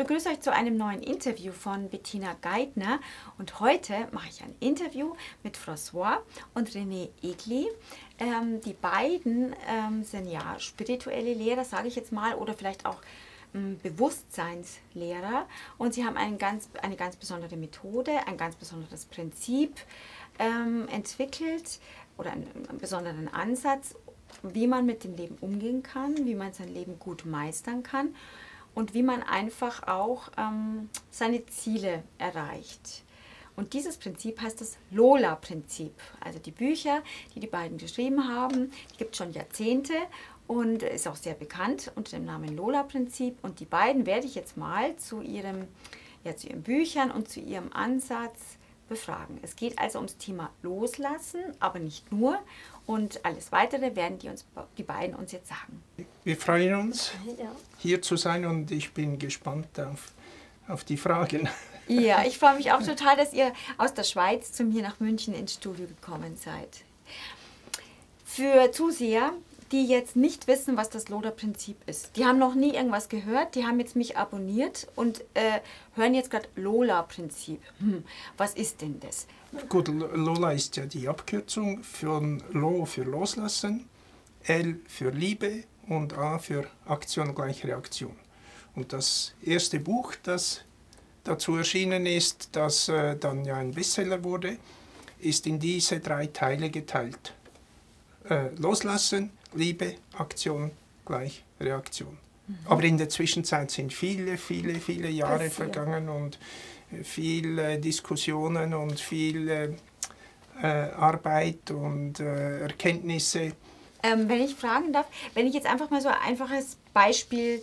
begrüße euch zu einem neuen Interview von Bettina Geithner und heute mache ich ein Interview mit François und René Egli. Die beiden sind ja spirituelle Lehrer, sage ich jetzt mal, oder vielleicht auch Bewusstseinslehrer und sie haben eine ganz besondere Methode, ein ganz besonderes Prinzip entwickelt oder einen besonderen Ansatz, wie man mit dem Leben umgehen kann, wie man sein Leben gut meistern kann und wie man einfach auch seine Ziele erreicht. Und dieses Prinzip heißt das Lola-Prinzip. Also die Bücher, die die beiden geschrieben haben, die gibt es schon Jahrzehnte und ist auch sehr bekannt unter dem Namen Lola-Prinzip. Und die beiden werde ich jetzt mal zu ihren Büchern und zu ihrem Ansatz befragen. Es geht also ums Thema Loslassen, aber nicht nur. Und alles Weitere werden die beiden uns jetzt sagen. Wir freuen uns, hier zu sein und ich bin gespannt auf die Fragen. Ja, ich freue mich auch total, dass ihr aus der Schweiz zu mir nach München ins Studio gekommen seid. Für Zuseher, die jetzt nicht wissen, was das Lola-Prinzip ist, die haben noch nie irgendwas gehört, die haben jetzt mich abonniert und hören jetzt gerade Lola-Prinzip. Was ist denn das? Gut, Lola ist ja die Abkürzung von Lo für Loslassen, L für Liebe und A für Aktion gleich Reaktion. Und das erste Buch, das dazu erschienen ist, das dann ja ein Bestseller wurde, ist in diese 3 Teile geteilt. Loslassen, Liebe, Aktion gleich Reaktion. Aber in der Zwischenzeit sind viele Jahre vergangen und viele Diskussionen und viel Arbeit und Erkenntnisse. Wenn ich fragen darf, wenn ich jetzt einfach mal so ein einfaches Beispiel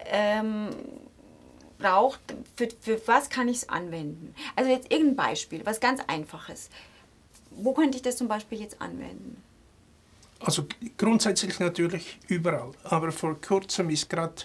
brauche, für was kann ich es anwenden? Also jetzt irgendein Beispiel, was ganz Einfaches. Wo könnte ich das zum Beispiel jetzt anwenden? Also grundsätzlich natürlich überall, aber vor kurzem ist gerade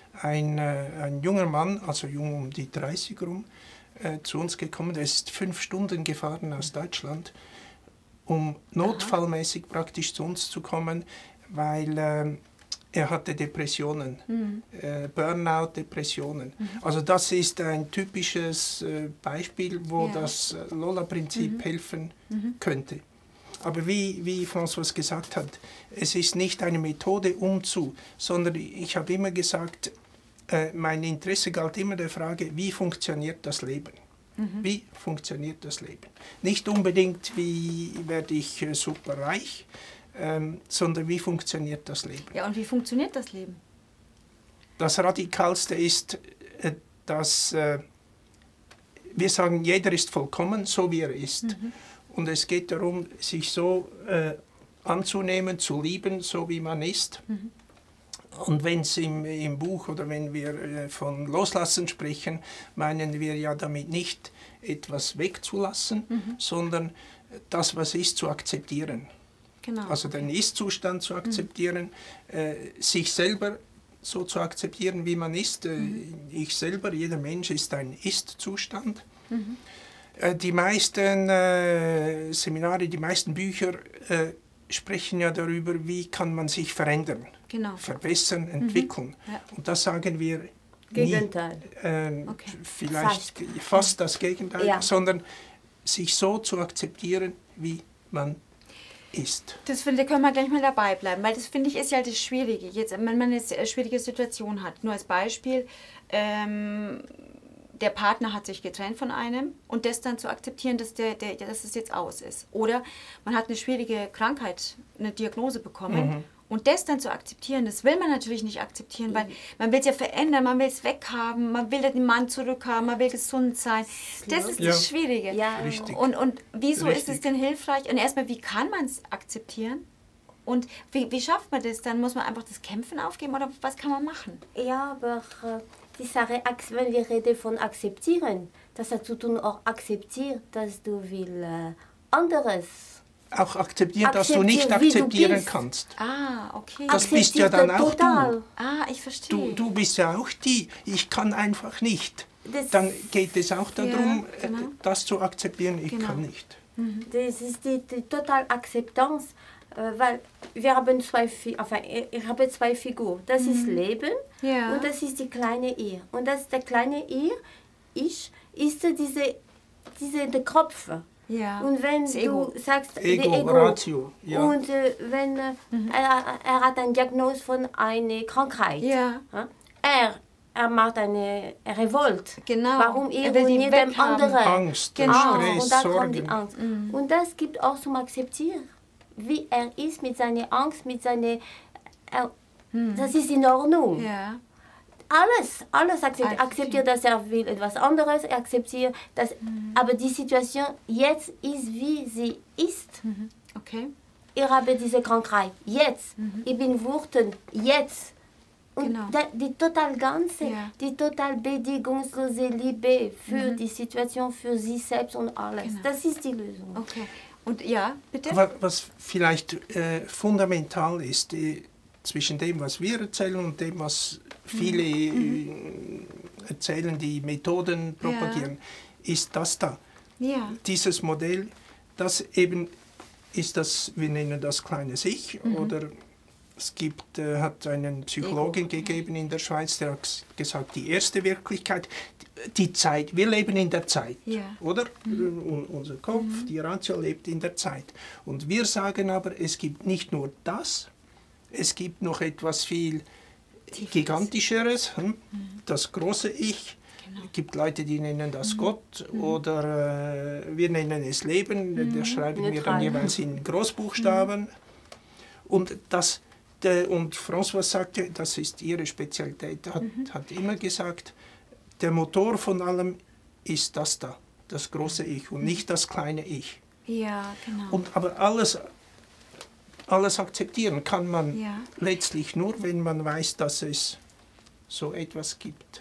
ein junger Mann, also jung um die 30 rum, zu uns gekommen. Der ist 5 Stunden gefahren aus Deutschland, um notfallmäßig praktisch zu uns zu kommen, weil er hatte Depressionen, Burnout, Depressionen. Also das ist ein typisches Beispiel, wo das Lola-Prinzip helfen könnte. Aber wie François gesagt hat, es ist nicht eine Methode sondern ich habe immer gesagt, mein Interesse galt immer der Frage, wie funktioniert das Leben? Wie funktioniert das Leben? Nicht unbedingt, wie werde ich super reich, sondern wie funktioniert das Leben? Ja, und wie funktioniert das Leben? Das Radikalste ist, dass wir sagen, jeder ist vollkommen, so wie er ist. Und es geht darum, sich so anzunehmen, zu lieben, so wie man ist. Und wenn es im Buch oder wenn wir von Loslassen sprechen, meinen wir ja damit nicht etwas wegzulassen, sondern das, was ist, zu akzeptieren. Genau. Also den Ist-Zustand zu akzeptieren, sich selber so zu akzeptieren, wie man ist. Ich selber, jeder Mensch ist ein Ist-Zustand. Die meisten Seminare, die meisten Bücher sprechen ja darüber, wie kann man sich verändern, verbessern, entwickeln. Ja. Und das sagen wir Gegenteil. Nie, vielleicht fast das Gegenteil, sondern sich so zu akzeptieren, wie man ist. Das finde ich, können wir gleich mal dabei bleiben, weil das finde ich ist ja das Schwierige. Jetzt, wenn man jetzt eine schwierige Situation hat, nur als Beispiel, der Partner hat sich getrennt von einem und das dann zu akzeptieren, dass es jetzt aus ist. Oder man hat eine schwierige Krankheit, eine Diagnose bekommen und das dann zu akzeptieren, das will man natürlich nicht akzeptieren, weil man will es ja verändern, man will es weghaben, man will den Mann zurückhaben, man will gesund sein. Das ist das Schwierige. Ja. Richtig. Und wieso ist es denn hilfreich? Und erstmal, wie kann man es akzeptieren? Und wie schafft man das? Dann muss man einfach das Kämpfen aufgeben oder was kann man machen? Ja, aber die Sache, wenn wir reden von akzeptieren, das hat zu tun, auch akzeptieren, dass du anderes. Auch akzeptieren, dass du nicht akzeptieren kannst. Ah, okay. Das bist ja dann auch total. du. Ah, ich verstehe. Du bist ja auch ich kann einfach nicht. Dann geht es auch darum, das zu akzeptieren, ich kann nicht. Das ist die totale Akzeptanz, weil wir haben ich habe zwei Figuren. Das ist Leben und das ist die kleine Ich. Und der kleine Ich ist der Kopf. Ja. Und wenn du sagst, Ego, Ratio. Ja. Und wenn er hat eine Diagnose von einer Krankheit, er macht eine Revolt. Genau. Warum Er will und die nicht weg dem haben. anderen? Angst, Angst. Stress, Und da kommt Sorgen. die Angst. Und das gibt auch zum Akzeptieren, wie er ist mit seiner Angst, mit seiner... Das ist in Ordnung. Ja. Alles akzeptiert, dass er will etwas anderes, akzeptiert, dass, aber die Situation jetzt ist, wie sie ist. Okay. Ich habe diese Krankheit, jetzt. Ich bin wütend, jetzt. Und Genau. die total ganze, Ja. die total bedingungslose Liebe für die Situation, für sich selbst und alles. Genau. Das ist die Lösung. Okay. Und ja, bitte? Aber was vielleicht fundamental ist, zwischen dem, was wir erzählen und dem, was viele erzählen, die Methoden propagieren, ist das da. Ja. Dieses Modell, das eben ist das, wir nennen das kleines Ich, oder es hat einen Psychologen gegeben in der Schweiz, der hat gesagt, die erste Wirklichkeit, die Zeit, wir leben in der Zeit, oder? Unser Kopf, die Ratio lebt in der Zeit. Und wir sagen aber, es gibt nicht nur das, es gibt noch etwas viel Gigantischeres, das große Ich. Es gibt Leute, die nennen das Gott oder wir nennen es Leben, das schreiben wir dann jeweils in Großbuchstaben. Und und François sagte, das ist ihre Spezialität, hat immer gesagt, der Motor von allem ist das da, das große Ich und nicht das kleine Ich. Ja, genau. Aber alles akzeptieren kann man letztlich nur, wenn man weiß, dass es so etwas gibt.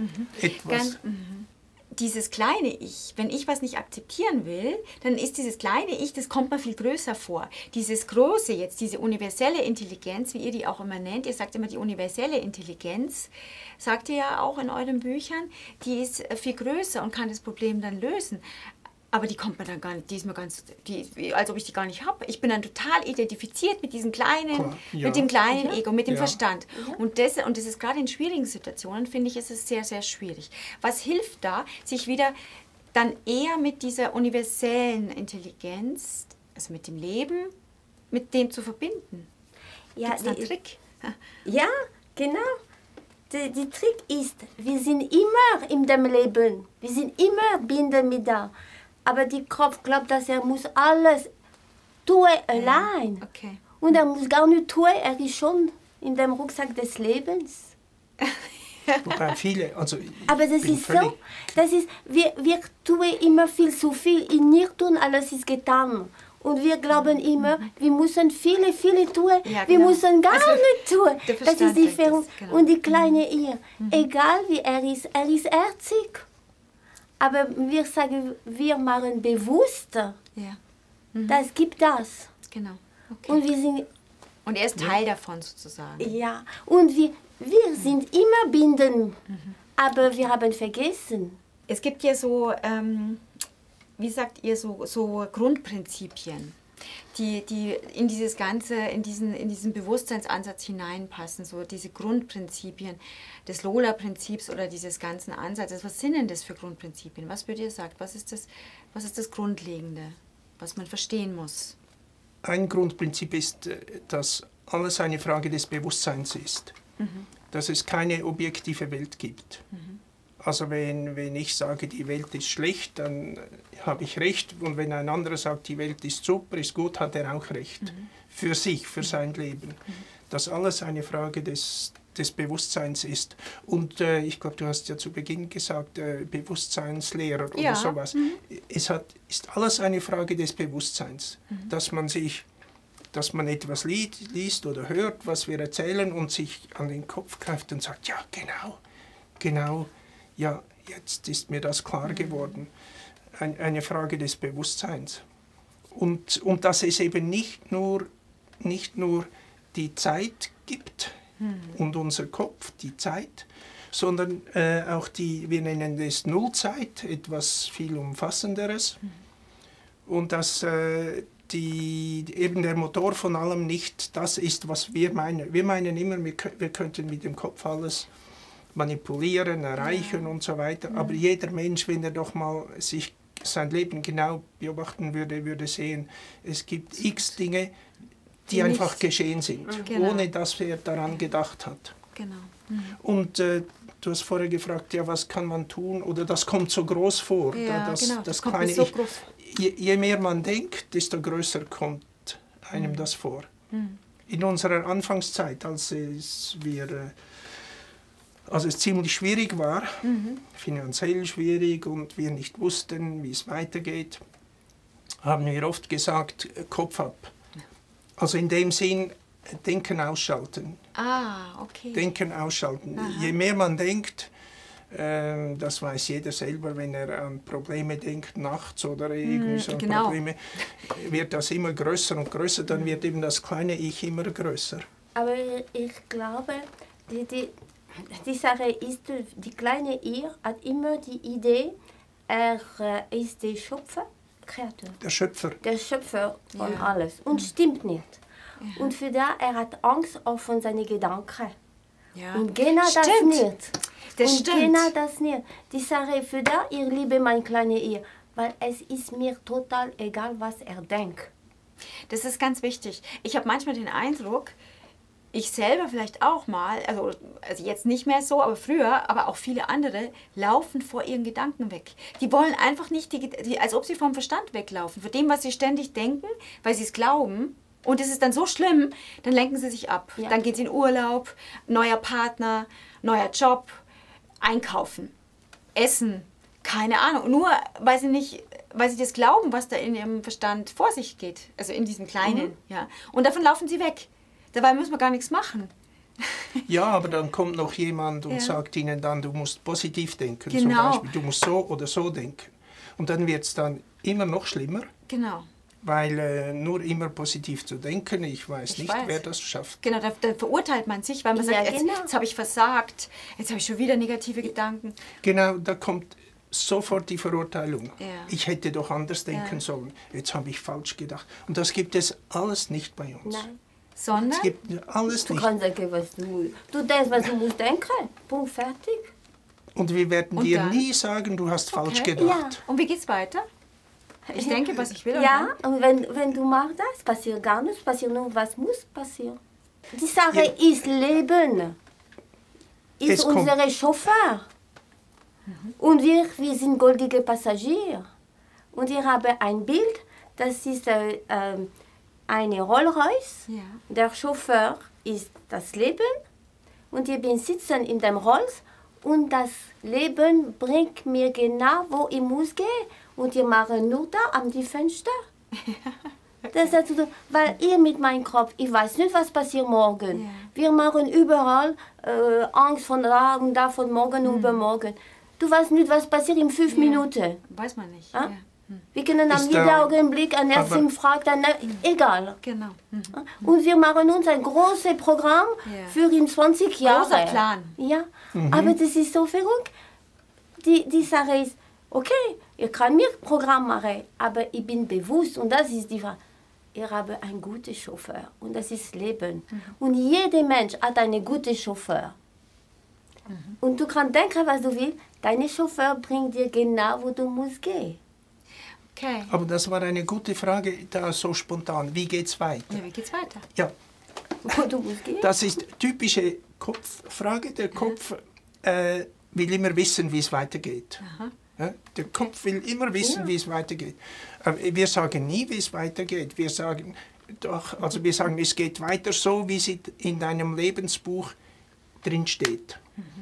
Dieses kleine Ich, wenn ich was nicht akzeptieren will, dann ist dieses kleine Ich, das kommt mir viel größer vor. Dieses große jetzt, diese universelle Intelligenz, wie ihr die auch immer nennt, ihr sagt immer die universelle Intelligenz, sagt ihr ja auch in euren Büchern, die ist viel größer und kann das Problem dann lösen. Aber die kommt mir dann gar nicht, als ob ich die gar nicht habe. Ich bin dann total identifiziert mit diesem kleinen, mit dem kleinen Ego, mit dem Verstand. Und das ist gerade in schwierigen Situationen, finde ich, ist es sehr, sehr schwierig. Was hilft da, sich wieder dann eher mit dieser universellen Intelligenz, also mit dem Leben, mit dem zu verbinden? Ja, Gibt's da einen Trick? Ja, genau. Der Trick ist, wir sind immer in dem Leben, wir sind immer binden mit da. Aber der Kopf glaubt, dass er muss alles tun allein. Okay. Und er muss gar nicht tun, er ist schon in dem Rucksack des Lebens. Wobei viele, also aber das ist so, wir tun immer viel zu viel, in nicht tun, alles ist getan. Und wir glauben immer, wir müssen viele tun, wir müssen gar nicht tun. Das ist die Verrückung. Und die kleine ihr, egal wie er ist herzig. Aber wir sagen, wir machen bewusst, das gibt das. Genau. Okay. Und er ist Teil davon sozusagen. Ja, und wir sind immer binden, aber wir haben vergessen. Es gibt ja so, wie sagt ihr, so Grundprinzipien, die in dieses Ganze, in diesen Bewusstseinsansatz hineinpassen, so diese Grundprinzipien des Lola-Prinzips oder dieses ganzen Ansatzes. Was sind denn das für Grundprinzipien? Was würdet ihr sagen? Was ist das Grundlegende, was man verstehen muss? Ein Grundprinzip ist, dass alles eine Frage des Bewusstseins ist. Dass es keine objektive Welt gibt. Also wenn ich sage, die Welt ist schlecht, dann habe ich recht. Und wenn ein anderer sagt, die Welt ist super, ist gut, hat er auch recht. Für sich, für sein Leben. Dass alles eine Frage des Bewusstseins ist. Und ich glaube, du hast ja zu Beginn gesagt, Bewusstseinslehrer oder sowas. Es ist alles eine Frage des Bewusstseins. Dass man etwas liest oder hört, was wir erzählen und sich an den Kopf greift und sagt, ja, genau. Ja, jetzt ist mir das klar geworden. Eine Frage des Bewusstseins. Und dass es eben nicht nur die Zeit gibt und unser Kopf, die Zeit, sondern auch wir nennen das Nullzeit, etwas viel Umfassenderes. und dass eben der Motor von allem nicht das ist, was wir meinen. Wir meinen immer, wir könnten mit dem Kopf alles manipulieren, erreichen und so weiter. Aber jeder Mensch, wenn er doch mal sich sein Leben genau beobachten würde, würde sehen, es gibt x Dinge, die einfach geschehen sind, ohne dass er daran gedacht hat. Genau. Und du hast vorher gefragt, ja, was kann man tun? Oder das kommt so groß vor. Ja, das kommt kleine so groß. Je mehr man denkt, desto größer kommt einem das vor. In unserer Anfangszeit, als es ziemlich schwierig war, finanziell schwierig und wir nicht wussten, wie es weitergeht, haben wir oft gesagt, Kopf ab. Also in dem Sinn, Denken ausschalten. Okay. Denken ausschalten. Je mehr man denkt, das weiß jeder selber, wenn er an Probleme denkt, nachts oder irgendwie so Probleme, wird das immer größer und größer, dann wird eben das kleine Ich immer größer. Aber ich glaube, die Sache ist, die kleine Ich hat immer die Idee, er ist der Schöpfer, Kreator. Der Schöpfer. Der Schöpfer von alles. Und stimmt nicht. Ja. Und für das, er hat Angst auch von seinen Gedanken. Ja. Und genau das nicht. Das stimmt. Genau das nicht. Die Sache für das, ich liebe mein kleines Ich, weil es ist mir total egal, was er denkt. Das ist ganz wichtig. Ich habe manchmal den Eindruck, ich selber vielleicht auch mal, also jetzt nicht mehr so, aber früher, aber auch viele andere, laufen vor ihren Gedanken weg. Die wollen einfach nicht, als ob sie vom Verstand weglaufen, vor dem, was sie ständig denken, weil sie es glauben. Und es ist dann so schlimm, dann lenken sie sich ab. Ja. Dann geht sie in Urlaub, neuer Partner, neuer Job, einkaufen, essen, keine Ahnung. Nur weil sie das glauben, was da in ihrem Verstand vor sich geht. Also in diesem Kleinen. Ja. Und davon laufen sie weg. Dabei müssen wir gar nichts machen. Ja, aber dann kommt noch jemand und sagt ihnen dann, du musst positiv denken. Zum Beispiel, du musst so oder so denken. Und dann wird es dann immer noch schlimmer. Genau. Weil nur immer positiv zu denken, ich weiß nicht, wer das schafft. Genau, da verurteilt man sich, weil man sagt, jetzt habe ich versagt, jetzt habe ich schon wieder negative Gedanken. Genau, da kommt sofort die Verurteilung. Ja. Ich hätte doch anders denken sollen, jetzt habe ich falsch gedacht. Und das gibt es alles nicht bei uns. Nein. Sondern? Es gibt alles nicht. Du kannst denken, was du denkst, was du musst denken. Punkt, fertig. Und wir werden dir nie sagen, du hast falsch gedacht. Ja. Und wie geht's weiter? Ich denke, was ich will. Ja, und wenn du machst das, passiert gar nichts, passiert nur, was muss passieren. Die Sache ist Leben. Ist unser Chauffeur. Und wir sind goldige Passagiere. Und ich habe ein Bild, das ist eine Rolls-Royce. Ja. Der Chauffeur ist das Leben. Und ich bin sitzen in dem Rolls. Und das Leben bringt mir genau, wo ich muss gehen. Und ich mache nur da an die Fenster. Das ist also, weil ich mit meinem Kopf, ich weiß nicht, was passiert morgen. Ja. Wir machen überall Angst von da und da, von morgen und übermorgen. Du weißt nicht, was passiert in 5 Minuten. Weiß man nicht. Ja? Wir können am jeden Augenblick an ersten Frage, dann egal. Genau. Und wir machen uns ein großes Programm für in 20 Jahren. Großer Plan. Ja, aber das ist so verrückt. Die Sache ist, okay, ich kann mir ein Programm machen, aber ich bin bewusst, und das ist die Frage, ich habe einen guten Chauffeur und das ist Leben. Und jeder Mensch hat einen guten Chauffeur. Und du kannst denken, was du willst, dein Chauffeur bringt dir genau, wo du musst gehen. Okay. Aber das war eine gute Frage, da so spontan. Wie geht's weiter? Ja, wie geht's weiter? Ja. Wo du musst gehen? Das ist typische Kopffrage. Der Kopf will immer wissen, wie es weitergeht. Ja, der Kopf will immer wissen, wie es weitergeht. Wir sagen nie, wie es weitergeht. Wir sagen, es geht weiter so, wie es in deinem Lebensbuch drin steht.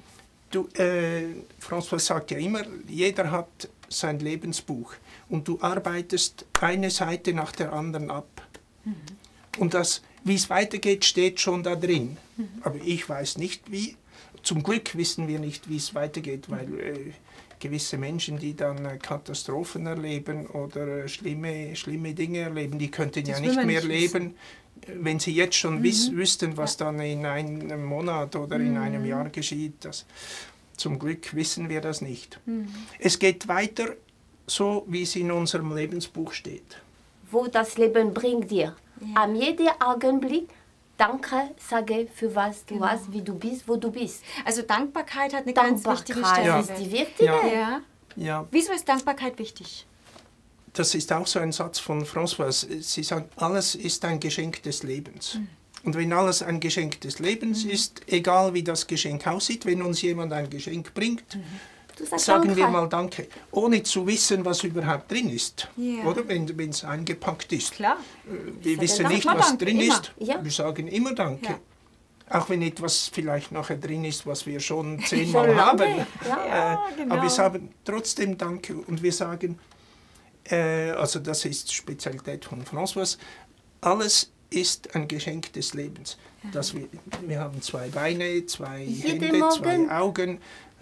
François sagt ja immer, jeder hat sein Lebensbuch und du arbeitest eine Seite nach der anderen ab. Und das, wie es weitergeht, steht schon da drin. Aber ich weiß nicht, wie. Zum Glück wissen wir nicht, wie es weitergeht, weil gewisse Menschen, die dann Katastrophen erleben oder schlimme Dinge erleben, die könnten ja nicht mehr leben, wenn sie jetzt schon wüssten, was dann in einem Monat oder in einem Jahr geschieht. Zum Glück wissen wir das nicht. Es geht weiter so, wie es in unserem Lebensbuch steht. Wo das Leben bringt dir. Ja. An jedem Augenblick Danke sage für was du hast, wie du bist, wo du bist. Also Dankbarkeit hat eine ganz wichtige Stelle. Ja. Ist die wichtige. Ja. Ja. Wieso ist Dankbarkeit wichtig? Das ist auch so ein Satz von François. Sie sagt, alles ist ein Geschenk des Lebens. Und wenn alles ein Geschenk des Lebens ist, egal wie das Geschenk aussieht, wenn uns jemand ein Geschenk bringt, sagen wir mal Danke, ohne zu wissen, was überhaupt drin ist. Yeah. Oder wenn es eingepackt ist. Klar. Wir wissen nicht, was drin ist. Ja. Wir sagen immer Danke. Ja. Auch wenn etwas vielleicht nachher drin ist, was wir schon 10-mal haben. Ja, genau. Aber wir sagen trotzdem Danke und wir sagen, also das ist Spezialität von François, alles ist ein Geschenk des Lebens. Dass wir haben 2 Beine, 2 Hände, 2 Augen.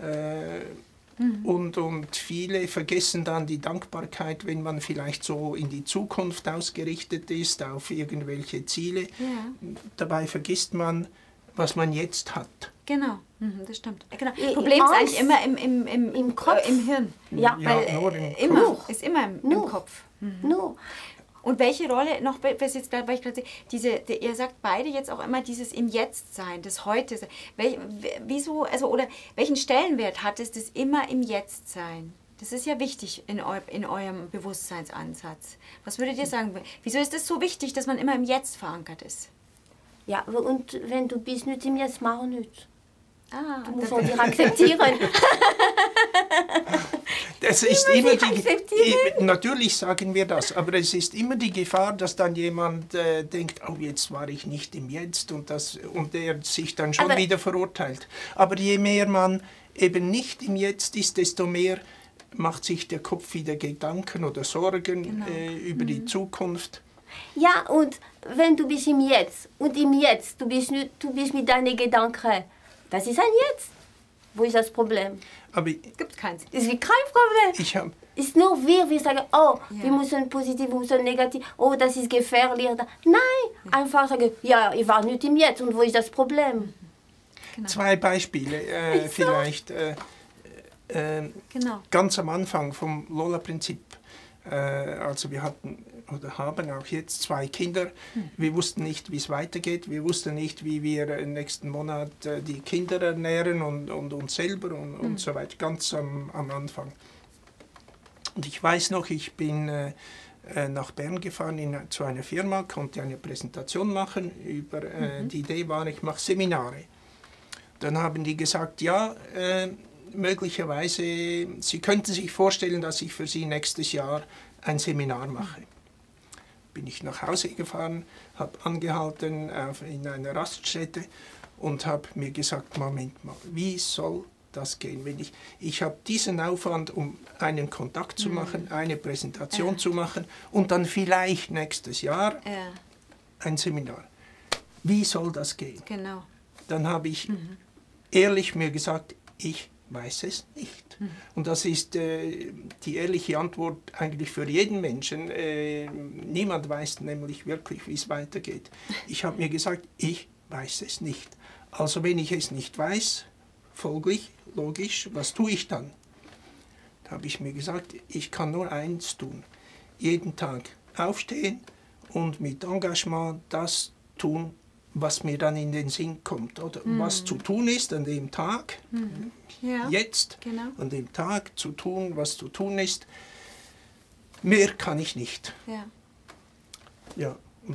Und viele vergessen dann die Dankbarkeit, wenn man vielleicht so in die Zukunft ausgerichtet ist, auf irgendwelche Ziele. Ja. Dabei vergisst man, was man jetzt hat. Genau, das stimmt. Genau. Problem ist eigentlich immer im Kopf, im Hirn. Ja, weil ist immer im Kopf. No. Und welche Rolle, noch bis jetzt, weil ich gerade sehe, ihr sagt beide jetzt auch immer dieses im Jetzt-Sein, das Heute-Sein. Wieso, also, oder welchen Stellenwert hat es, das immer im Jetzt-Sein? Das ist ja wichtig in eurem Bewusstseinsansatz. Was würdet ihr sagen? Wieso ist es so wichtig, dass man immer im Jetzt verankert ist? Ja, und wenn du bist nicht im Jetzt, mach nicht. Du musst auch dich akzeptieren. Das ist immer natürlich sagen wir das, aber es ist immer die Gefahr, dass dann jemand denkt, oh, jetzt war ich nicht im Jetzt und der sich dann schon wieder verurteilt. Aber je mehr man eben nicht im Jetzt ist, desto mehr macht sich der Kopf wieder Gedanken oder Sorgen über die Zukunft. Ja, und wenn du bist im Jetzt und im Jetzt, du bist mit deinen Gedanken, das ist ein Jetzt. Wo ist das Problem? Aber es gibt keins. Es gibt kein Problem. Ist nur wir sagen, wir müssen positiv, wir müssen negativ, das ist gefährlich. Nein, einfach sagen, ja, ich war nicht im Jetzt und wo ist das Problem? Genau. 2 Beispiele vielleicht. Ganz am Anfang vom Lola-Prinzip. Also wir hatten oder haben auch jetzt 2 Kinder. Wir wussten nicht, wie es weitergeht. Wir wussten nicht, wie wir im nächsten Monat die Kinder ernähren und uns selber und so weiter. Ganz am Anfang. Und ich weiß noch, ich bin nach Bern gefahren zu einer Firma, konnte eine Präsentation machen. Die Idee war, ich mache Seminare. Dann haben die gesagt, ja, möglicherweise, Sie könnten sich vorstellen, dass ich für Sie nächstes Jahr ein Seminar mache. Bin ich nach Hause gefahren, habe angehalten in einer Raststätte und habe mir gesagt, Moment mal, wie soll das gehen? Wenn ich habe diesen Aufwand, um einen Kontakt zu machen, eine Präsentation zu machen und dann vielleicht nächstes Jahr ein Seminar. Wie soll das gehen? Genau. Dann habe ich ehrlich mir gesagt, ich weiß es nicht. Und das ist die ehrliche Antwort eigentlich für jeden Menschen. Niemand weiß nämlich wirklich, wie es weitergeht. Ich habe mir gesagt, ich weiß es nicht. Also wenn ich es nicht weiß, folglich, logisch, was tue ich dann? Da habe ich mir gesagt, ich kann nur eins tun. Jeden Tag aufstehen und mit Engagement das tun, was mir dann in den Sinn kommt. Oder was zu tun ist an dem Tag, jetzt, an dem Tag zu tun, was zu tun ist. Mehr kann ich nicht. Ja,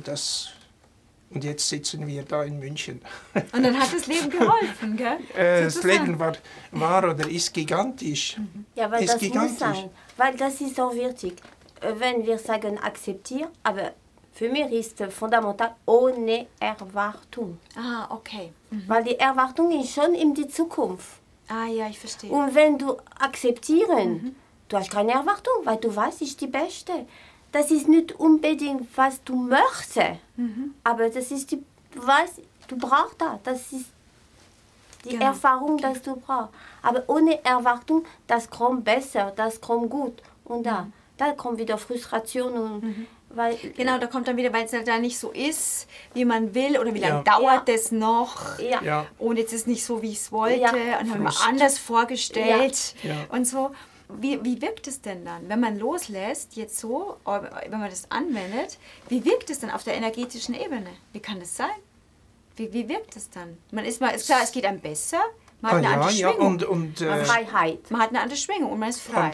und jetzt sitzen wir da in München. Und dann hat das Leben geholfen, gell? Das Leben war oder ist gigantisch. Ja, weil das muss sein. Weil das ist auch wichtig. Wenn wir sagen, akzeptieren, aber für mich ist fundamental ohne Erwartung. Ah, okay. Weil die Erwartung ist schon in die Zukunft. Ah ja, ich verstehe. Und wenn du akzeptieren, du hast keine Erwartung, weil du weißt, ich bin die Beste. Das ist nicht unbedingt, was du möchtest, aber das ist du brauchst das. Das ist die Erfahrung, dass du brauchst. Aber ohne Erwartung, das kommt besser, das kommt gut. Und da kommt wieder Frustration und genau, da kommt dann wieder, weil es halt da nicht so ist, wie man will, oder wie lange dauert das noch, und jetzt ist es nicht so, wie ich es wollte, und habe mir anders vorgestellt und so. wie wirkt es denn dann, wenn man loslässt, jetzt so, wenn man das anwendet, wie wirkt es dann auf der energetischen Ebene? Wie kann das sein? Wie wirkt es dann? Ist klar, es geht einem besser, man hat eine andere Schwingung. Und Freiheit. Man hat eine andere Schwingung und man ist frei.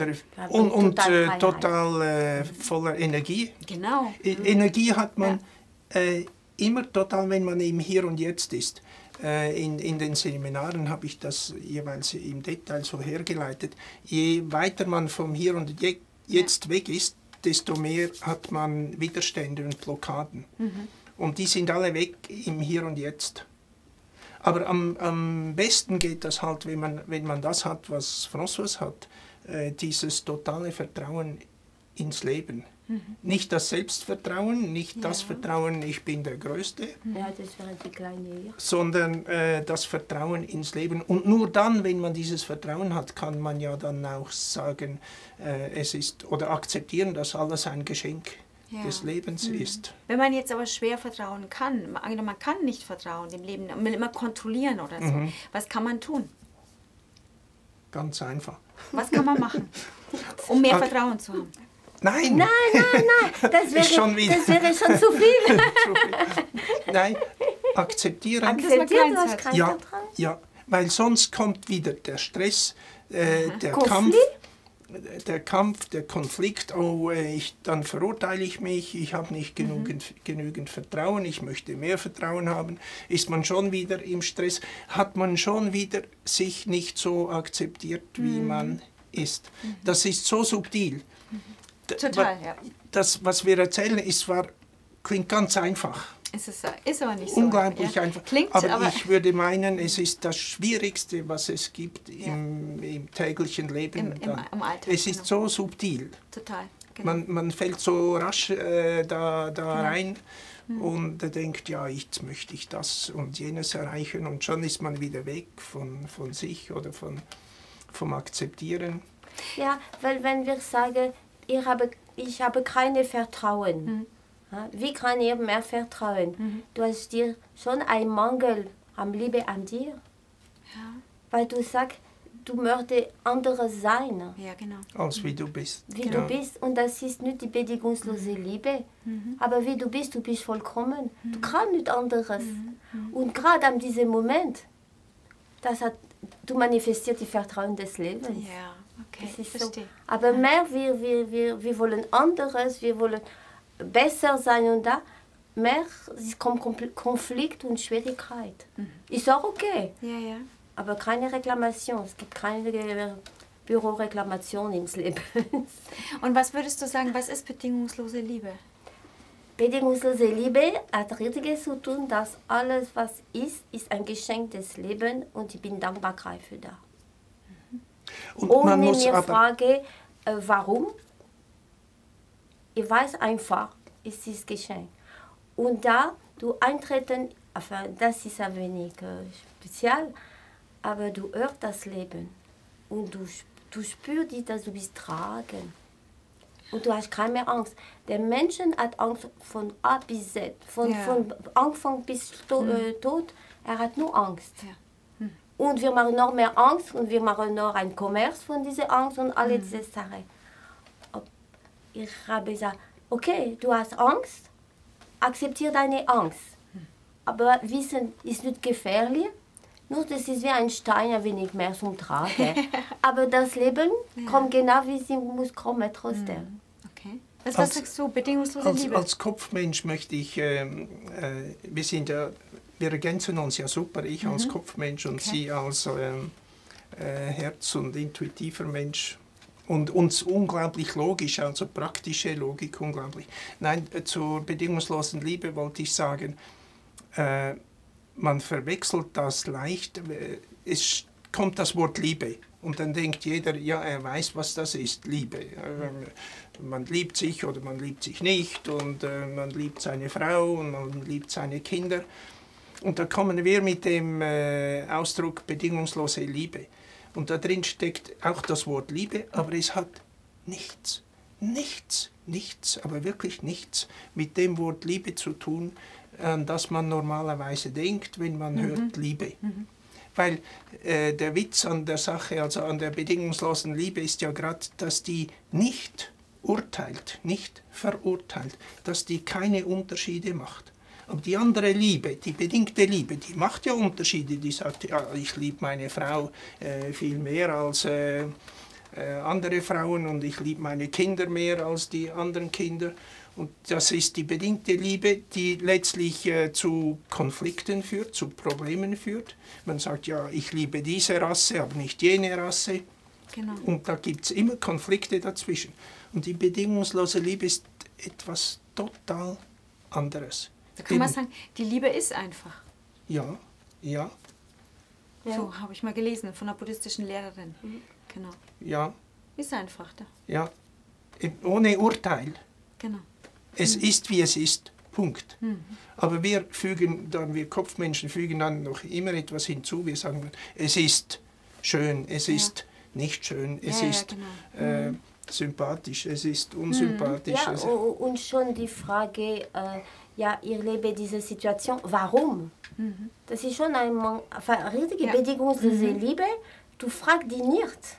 Total voller Energie. Genau. Energie hat man immer total, wenn man im Hier und Jetzt ist. In den Seminaren habe ich das jeweils im Detail so hergeleitet. Je weiter man vom Hier und Jetzt weg ist, desto mehr hat man Widerstände und Blockaden. Und die sind alle weg im Hier und Jetzt. Aber am besten geht das halt, wenn man das hat, was François hat, dieses totale Vertrauen ins Leben. Nicht das Selbstvertrauen, nicht das Vertrauen, ich bin der Größte, das wäre die kleine, sondern das Vertrauen ins Leben. Und nur dann, wenn man dieses Vertrauen hat, kann man ja dann auch sagen, es ist, oder akzeptieren, dass alles ein Geschenk des Lebens ist. Wenn man jetzt aber schwer vertrauen kann, man kann nicht vertrauen dem Leben, man will immer kontrollieren oder so, was kann man tun? Ganz einfach. Was kann man machen, um mehr Vertrauen zu haben? Nein, das wäre schon zu viel. Nein, akzeptieren. Akzeptieren, du hast kein Vertrauen? Ja, weil sonst kommt wieder der Stress, der Kampf, der Konflikt. Dann verurteile ich mich, ich habe nicht genügend Vertrauen, ich möchte mehr Vertrauen haben. Ist man schon wieder im Stress, hat man schon wieder sich nicht so akzeptiert, wie man ist. Das ist so subtil. Total, ja. Das, was wir erzählen, klingt ganz einfach. Ist aber nicht so. Unglaublich einfach. Aber ich würde meinen, es ist das Schwierigste, was es gibt im täglichen Leben. Im Alltag. Es ist so subtil. Total. Genau. Man fällt so rasch da rein und denkt, ja, jetzt möchte ich das und jenes erreichen. Und schon ist man wieder weg von sich oder vom Akzeptieren. Ja, weil wenn wir sagen, ich habe keine Vertrauen. Wie kann ich mehr vertrauen? Du hast dir schon einen Mangel an Liebe an dir. Ja. Weil du sagst, du möchtest anders sein. Ja, genau. Als wie du bist. Wie du bist. Und das ist nicht die bedingungslose Liebe. Aber wie du bist vollkommen. Du kannst nicht anderes. Und gerade an diesem Moment, du manifestierst die Vertrauen des Lebens. Ja, okay, ich verstehe. So. Aber mehr, wir wollen anderes, wir wollen besser sein und mehr kommt Konflikt und Schwierigkeit. Ist auch okay. Ja. Aber keine Reklamation. Es gibt keine Büroreklamation ins Leben. Und was würdest du sagen, was ist bedingungslose Liebe? Bedingungslose Liebe hat Richtiges zu tun, dass alles, was ist ein Geschenk des Lebens und ich bin dankbar für das. Und ohne man muss mir frage, warum. Ich weiß einfach, es ist Geschenk. Und da du eintreten, das ist ein wenig speziell, aber du hörst das Leben und du spürst, dass du bist tragen. Und du hast keine mehr Angst. Der Mensch hat Angst von A bis Z, von Anfang bis Tod. Er hat nur Angst. Ja. Und wir machen noch mehr Angst und wir machen noch ein Kommerz von dieser Angst und alle diese Sachen. Ich habe gesagt, okay, du hast Angst, akzeptiere deine Angst. Aber Wissen ist nicht gefährlich, nur das ist wie ein Stein, ein wenig mehr zum Tragen. Aber das Leben kommt genau, wie sie muss kommen trotzdem. Okay. Was sagst du, bedingungslose Liebe? Als Kopfmensch möchte ich, wir ergänzen uns ja super, ich als Kopfmensch und sie als Herz- und intuitiver Mensch. Und uns unglaublich logisch, also praktische Logik unglaublich. Nein, zur bedingungslosen Liebe wollte ich sagen, man verwechselt das leicht. Es kommt das Wort Liebe und dann denkt jeder, ja, er weiß, was das ist, Liebe. Man liebt sich oder man liebt sich nicht und man liebt seine Frau und man liebt seine Kinder. Und da kommen wir mit dem Ausdruck bedingungslose Liebe. Und da drin steckt auch das Wort Liebe, aber es hat nichts, aber wirklich nichts mit dem Wort Liebe zu tun, an das man normalerweise denkt, wenn man hört Liebe. weil der Witz an der Sache, also an der bedingungslosen Liebe, ist ja gerade, dass die nicht urteilt, nicht verurteilt, dass die keine Unterschiede macht. Aber die andere Liebe, die bedingte Liebe, die macht ja Unterschiede. Die sagt, ja, ich liebe meine Frau viel mehr als andere Frauen und ich liebe meine Kinder mehr als die anderen Kinder. Und das ist die bedingte Liebe, die letztlich zu Konflikten führt, zu Problemen führt. Man sagt, ja, ich liebe diese Rasse, aber nicht jene Rasse. Genau. Und da gibt es immer Konflikte dazwischen. Und die bedingungslose Liebe ist etwas total anderes. Da kann man sagen, die Liebe ist einfach. Ja, ja. So habe ich mal gelesen von einer buddhistischen Lehrerin. Genau. Ja. Ist einfach da. Ja. Ohne Urteil. Genau. Es ist, wie es ist. Punkt. Aber wir Kopfmenschen fügen dann noch immer etwas hinzu. Wir sagen, es ist schön, es ist nicht schön, es ist genau. Sympathisch, es ist unsympathisch. Ja, und schon die Frage, ja, ihr lebt diese Situation, warum? Das ist schon eine richtige bedingungslose Liebe. Du fragst die nicht.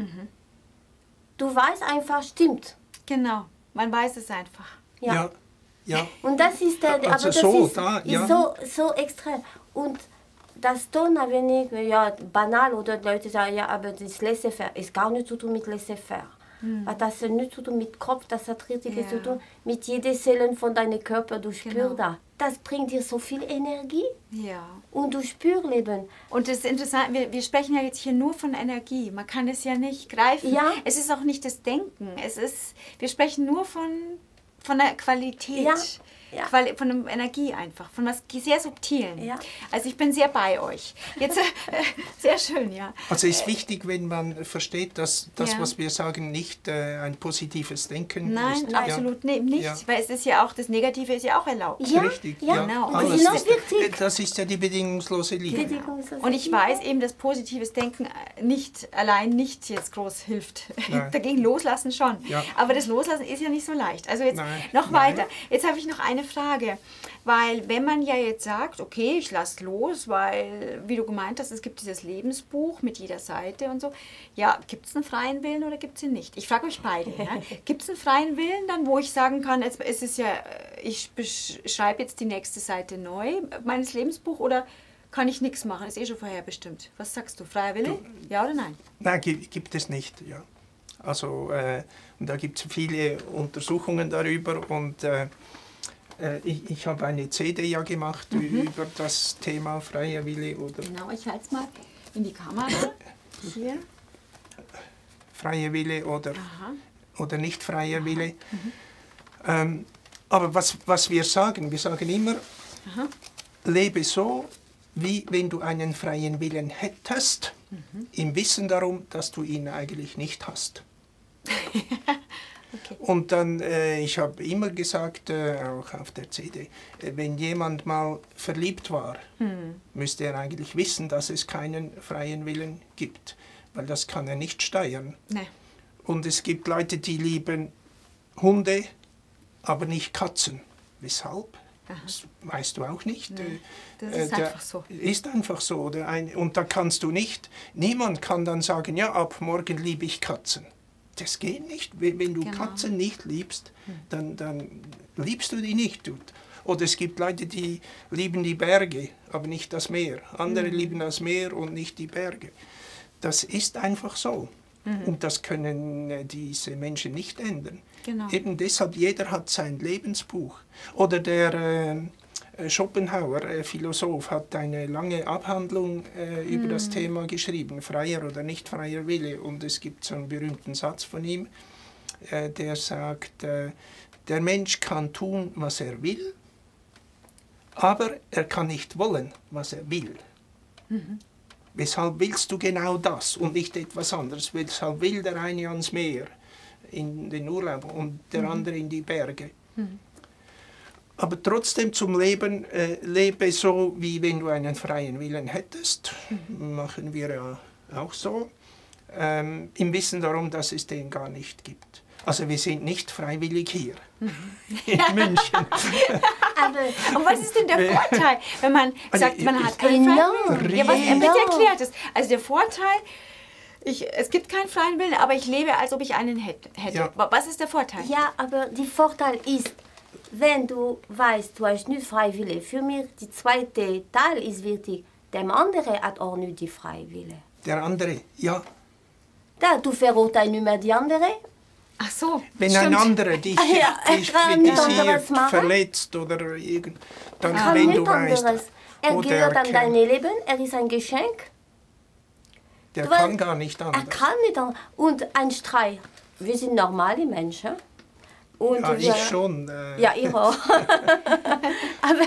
Du weißt einfach, stimmt. Genau, man weiß es einfach. Ja. Ja. Und das ist der, also aber das so, ist, da, ja. ist so extrem. Und das Ton wenig, ja, banal oder Leute sagen, ja, aber das Laissez-faire ist gar nicht zu tun mit Laissez-faire. Das hat nichts zu tun mit Kopf, das hat richtig zu tun mit jeder Zelle von deinem Körper. Du spürst das. Das bringt dir so viel Energie. Ja. Und du spürst Leben. Und das ist interessant, wir sprechen ja jetzt hier nur von Energie. Man kann es ja nicht greifen. Ja. Es ist auch nicht das Denken. Wir sprechen nur von der Qualität. Ja. Ja. Von der Energie einfach, von was sehr Subtilen. Ja. Also ich bin sehr bei euch. Jetzt sehr schön, ja. Also es ist wichtig, wenn man versteht, dass das, was wir sagen, nicht ein positives Denken ist. Nein, absolut nicht. Ja. Weil es ist ja auch, das Negative ist ja auch erlaubt. Ja, Richtig, ja. Genau. Alles Genau, ist, wirklich. das ist ja die bedingungslose Liebe. Und ich weiß eben, dass positives Denken allein nicht jetzt groß hilft. Nein. Dagegen loslassen schon. Ja. Aber das Loslassen ist ja nicht so leicht. Also jetzt Nein. noch weiter. Jetzt habe ich noch eine Frage. Weil wenn man ja jetzt sagt, okay, ich lasse los, weil, wie du gemeint hast, es gibt dieses Lebensbuch mit jeder Seite und so. Ja, gibt es einen freien Willen oder gibt es ihn nicht? Ich frage euch beide. Ja? Gibt es einen freien Willen dann, wo ich sagen kann, es ist ja, ich schreibe jetzt die nächste Seite neu, meines Lebensbuchs, oder kann ich nichts machen? Ist schon vorherbestimmt. Was sagst du? Freier Wille? Ja oder nein? Nein, gibt es nicht. Ja. Also da gibt es viele Untersuchungen darüber und ich habe eine CD ja gemacht über das Thema freier Wille. Oder genau, ich halte es mal in die Kamera. Hier. Freier Wille oder nicht freier Wille. Aber was wir sagen immer, lebe so, wie wenn du einen freien Willen hättest, im Wissen darum, dass du ihn eigentlich nicht hast. Okay. Und dann, ich habe immer gesagt, auch auf der CD, wenn jemand mal verliebt war, müsste er eigentlich wissen, dass es keinen freien Willen gibt, weil das kann er nicht steuern. Nee. Und es gibt Leute, die lieben Hunde, aber nicht Katzen. Weshalb? Das weißt du auch nicht. Nee, das ist einfach so. Ist einfach so. Und da kannst du nicht, niemand kann dann sagen, ja, ab morgen liebe ich Katzen. Das geht nicht. Wenn du Katzen nicht liebst, dann liebst du die nicht. Oder es gibt Leute, die lieben die Berge, aber nicht das Meer. Andere lieben das Meer und nicht die Berge. Das ist einfach so. Und das können diese Menschen nicht ändern. Genau. Eben deshalb, jeder hat sein Lebensbuch. Oder der Schopenhauer, Philosoph, hat eine lange Abhandlung über das Thema geschrieben, freier oder nicht freier Wille. Und es gibt so einen berühmten Satz von ihm, der sagt, der Mensch kann tun, was er will, aber er kann nicht wollen, was er will. Weshalb willst du genau das und nicht etwas anderes? Weshalb will der eine ans Meer, in den Urlaub, und der andere in die Berge? Aber trotzdem zum Leben, lebe so, wie wenn du einen freien Willen hättest. Machen wir ja auch so. Im Wissen darum, dass es den gar nicht gibt. Also wir sind nicht freiwillig hier in München. Aber Und was ist denn der Vorteil, wenn man sagt, man hat keinen freien Willen? Ja, bitte erklärt es. Also der Vorteil, es gibt keinen freien Willen, aber ich lebe, als ob ich einen hätte. Ja. Was ist der Vorteil? Ja, aber der Vorteil ist, wenn du weißt, du hast nicht Freiwillen. Für mich, der zweite Teil ist wichtig. Der andere hat auch nicht die Freiwillen. Der andere, ja. Da, du verurteilst nicht mehr die andere. Ach so, wenn stimmt. ein anderer dich kritisiert, verletzt oder irgend, dann wenn du weißt, er gehört an dein Leben, er ist ein Geschenk. Der kann gar nicht anders. Er kann nicht anders. Und ein Streit. Wir sind normale Menschen. Und ja, ich schon. Ja, ich auch. Aber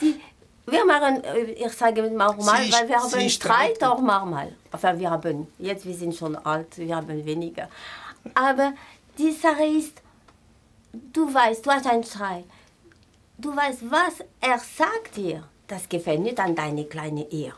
wir machen, ich sage manchmal, weil wir haben Streit auch manchmal. Also wir sind schon alt, wir haben weniger. Aber die Sache ist, du weißt, du hast einen Streit. Du weißt, was er sagt dir. Das gefällt nicht an deine kleine Ehe.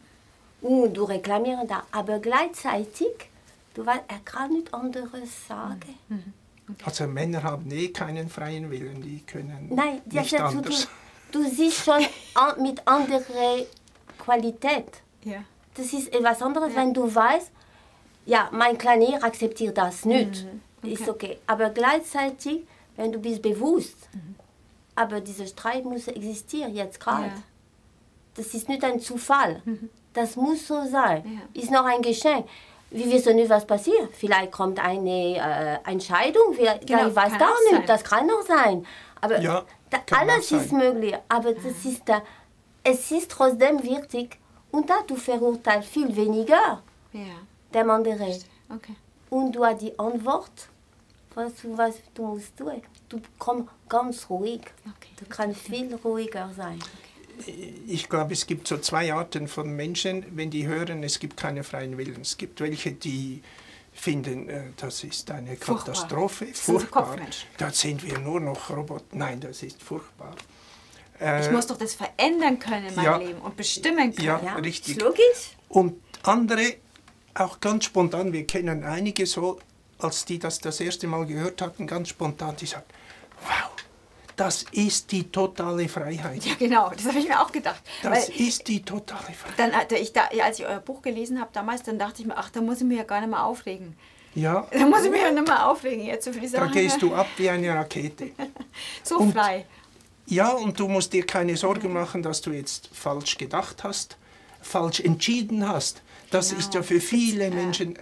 Und du reklamierst da. Aber gleichzeitig, du weißt, er kann nicht anderes sagen. Okay. Also Männer haben keinen freien Willen, die können Nein, nicht anders. Du siehst schon mit anderer Qualität. Ja. Das ist etwas anderes, wenn du weißt, ja, mein kleiner Ehe akzeptiert das nicht. Okay. Ist okay. Aber gleichzeitig, wenn du bist bewusst, aber dieser Streit muss existieren, jetzt gerade. Ja. Das ist nicht ein Zufall. Das muss so sein. Ja. Ist noch ein Geschenk. Wir wissen nicht, was passiert. Vielleicht kommt eine Entscheidung. Ich weiß gar nicht. Sein. Das kann auch sein. Aber ja, alles ist möglich. Aber das ist es ist trotzdem wichtig. Und da du verurteilst viel weniger der andere. Okay. Und du hast die Antwort, was du musst tun. Du kommst ganz ruhig. Okay. Du kannst viel ruhiger sein. Ich glaube, es gibt so zwei Arten von Menschen, wenn die hören, es gibt keine freien Willen. Es gibt welche, die finden, das ist eine Katastrophe, furchtbar. Da sind wir nur noch Roboter. Nein, das ist furchtbar. Ich muss doch das verändern können in meinem Leben und bestimmen können. Ja, richtig. Ist logisch. Und andere, auch ganz spontan, wir kennen einige so, als die das erste Mal gehört hatten, ganz spontan, die sagen, wow. Das ist die totale Freiheit. Ja, genau, das habe ich mir auch gedacht. Das ist die totale Freiheit. Dann, als ich euer Buch gelesen habe damals, dann dachte ich mir, ach, da muss ich mich ja gar nicht mehr aufregen. Ja. Da muss ich mich ja nicht mehr aufregen, jetzt so viele Sachen. Da gehst du ab wie eine Rakete. So frei. Ja, und du musst dir keine Sorgen machen, dass du jetzt falsch gedacht hast, falsch entschieden hast. Das ist ja für viele Menschen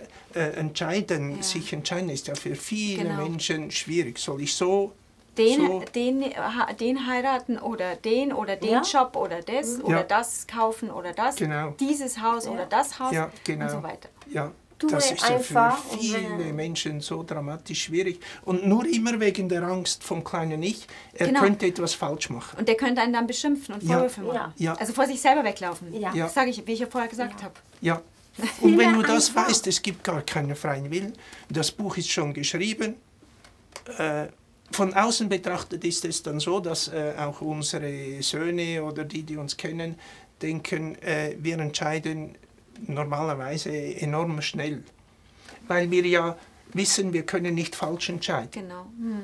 sich entscheiden ist ja für viele Menschen schwierig. Soll ich den heiraten oder den Job oder das kaufen oder das, dieses Haus oder das Haus und so weiter. Ja, das ist ja für viele Menschen so dramatisch schwierig. Und nur immer wegen der Angst vom kleinen Ich, er könnte etwas falsch machen. Und der könnte einen dann beschimpfen und Vorwürfe machen. Ja. Also vor sich selber weglaufen. Ja. Das sage ich, wie ich ja vorher gesagt habe. Ja. Und wenn du das weißt, es gibt gar keinen freien Willen, das Buch ist schon geschrieben, von außen betrachtet ist es dann so, dass auch unsere Söhne oder die uns kennen, denken, wir entscheiden normalerweise enorm schnell. Weil wir ja wissen, wir können nicht falsch entscheiden. Genau.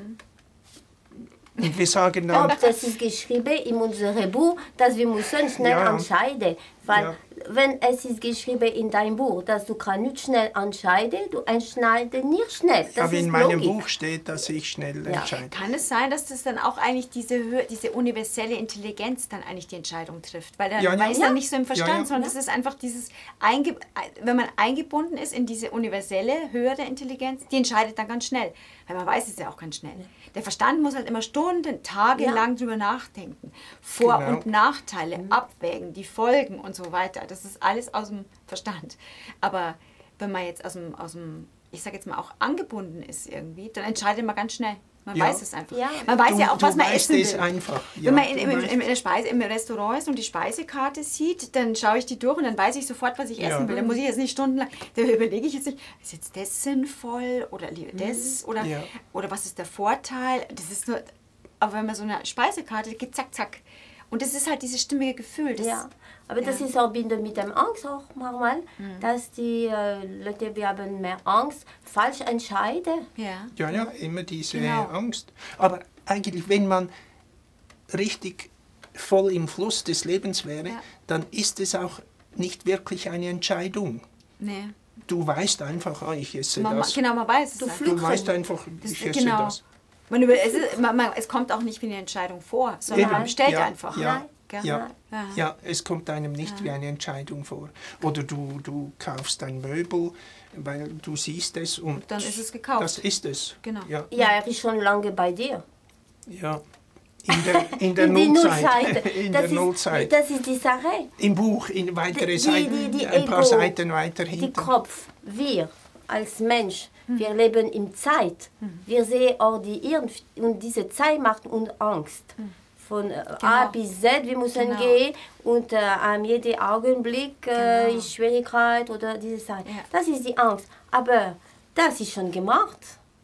Und wir sagen dann... Das ist geschrieben in unserem Buch, dass wir müssen schnell entscheiden. Weil wenn es ist geschrieben in deinem Buch, dass du nicht schnell entscheiden, du entscheidest nicht schnell. Das aber in meinem Buch steht, dass ich schnell entscheide. Kann es sein, dass das dann auch eigentlich diese universelle Intelligenz dann eigentlich die Entscheidung trifft? Weil dann ist dann nicht so im Verstand, sondern es ist einfach dieses, wenn man eingebunden ist in diese universelle, höhere Intelligenz, die entscheidet dann ganz schnell. Weil man weiß es ja auch ganz schnell. Der Verstand muss halt immer Stunden, tagelang drüber nachdenken. Vor- und Nachteile abwägen, die Folgen und so weiter. Das ist alles aus dem Verstand. Aber wenn man jetzt aus dem, ich sage jetzt mal, auch angebunden ist irgendwie, dann entscheidet man ganz schnell. Man weiß es einfach. Ja. Man weiß ja auch, was man essen will. Einfach. Ja, wenn man im Restaurant ist und die Speisekarte sieht, dann schaue ich die durch und dann weiß ich sofort, was ich essen will. Dann muss ich jetzt nicht stundenlang, da überlege ich jetzt nicht, ist jetzt das sinnvoll oder das oder was ist der Vorteil? Das ist nur, aber wenn man so eine Speisekarte geht, zack, zack. Und das ist halt dieses stimmige Gefühl. Aber das ist auch mit dem Angst auch manchmal, dass die Leute, wir haben mehr Angst, falsch entscheiden. Ja, immer diese Angst. Aber eigentlich, wenn man richtig voll im Fluss des Lebens wäre, dann ist es auch nicht wirklich eine Entscheidung. Nee. Du weißt einfach, ich esse das. Genau, man weiß es. Du weißt einfach, ich esse das. Es kommt auch nicht wie eine Entscheidung vor, sondern man bestellt einfach. Ja, es kommt einem nicht wie eine Entscheidung vor. Oder du kaufst ein Möbel, weil du siehst es und dann ist es gekauft. Das ist es. Genau. Ja, er ist schon lange bei dir. Ja. In der Nullzeit. In der Nullzeit. Das ist die Sache. Im Buch, in weitere Seiten, ein paar Seiten weiter hinten. Die Kopf, wir als Mensch, wir leben in Zeit. Wir sehen auch die Irren und diese Zeit macht uns Angst. Von A bis Z, wir müssen gehen und an jedem Augenblick ist Schwierigkeit oder diese Sache. Ja. Das ist die Angst. Aber das ist schon gemacht.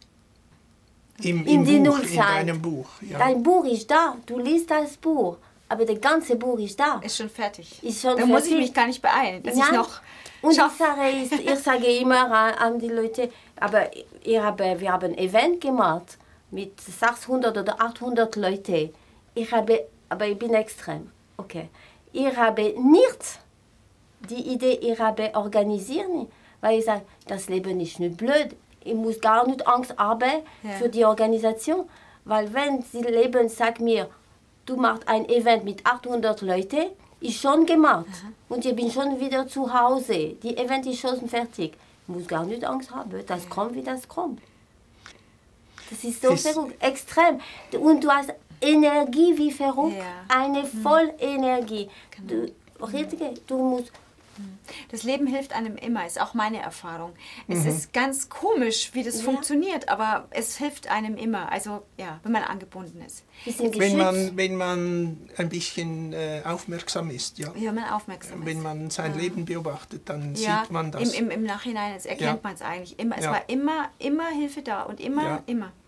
Im die Buch, Nullzeit. in deinem Buch. Ja. Dein Buch ist da, du liest das Buch, aber das ganze Buch ist da. Ist schon fertig. Da muss ich mich gar nicht beeilen, dass ich noch und ich sage immer an die Leute, aber wir haben ein Event gemacht mit 600 oder 800 Leuten. Aber ich bin extrem. Okay. Ich habe nicht die Idee, ich habe organisiert, weil ich sage, das Leben ist nicht blöd. Ich muss gar nicht Angst haben für die Organisation. Weil wenn sie leben, sagt mir, du machst ein Event mit 800 Leuten, ist schon gemacht. Und ich bin schon wieder zu Hause. Die Event ist schon fertig. Ich muss gar nicht Angst haben. Das kommt, wie das kommt. Das ist so verrückt, extrem. Und du hast Energie wie verrückt, eine Vollenergie. Du musst. Das Leben hilft einem immer, ist auch meine Erfahrung. Es ist ganz komisch, wie das funktioniert, aber es hilft einem immer, also wenn man angebunden ist. Wenn man ein bisschen aufmerksam ist. Ja, man aufmerksam ist. Wenn man sein Leben beobachtet, dann sieht man das. Im Nachhinein erkennt man es eigentlich immer. Es war immer Hilfe da und immer.